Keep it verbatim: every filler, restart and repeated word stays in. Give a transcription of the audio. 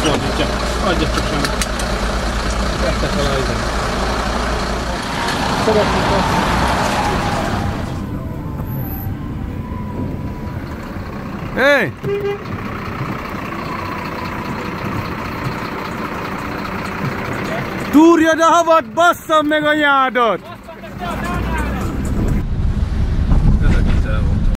fordítja. Adja csak sem. Vette fel a izet. Szeretjük azt. Hey! Túrjad a havat, basszam meg anyádat!